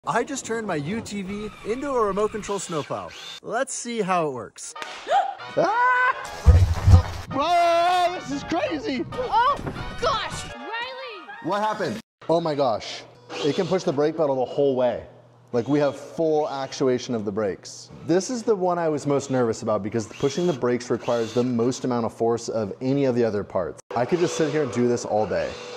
I just turned my UTV into a remote control snowplow. Let's see how it works. Whoa, this is crazy. Oh, gosh. Riley. What happened? Oh my gosh. It can push the brake pedal the whole way. Like we have full actuation of the brakes. This is the one I was most nervous about because pushing the brakes requires the most amount of force of any of the other parts. I could just sit here and do this all day.